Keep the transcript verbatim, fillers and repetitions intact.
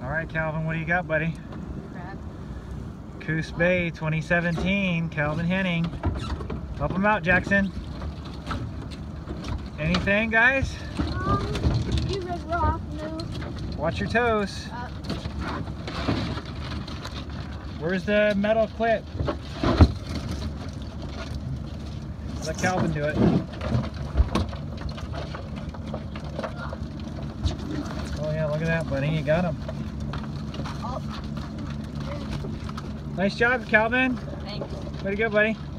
All right, Calvin, what do you got, buddy? Crab. Coos Bay twenty seventeen, Calvin Henning. Help him out, Jackson. Anything, guys? Um, you red rock, no. Watch your toes. Uh, Where's the metal clip? Let Calvin do it. Oh yeah, look at that, buddy. You got him. oh, Nice job, Calvin. thanks. Way to go, buddy.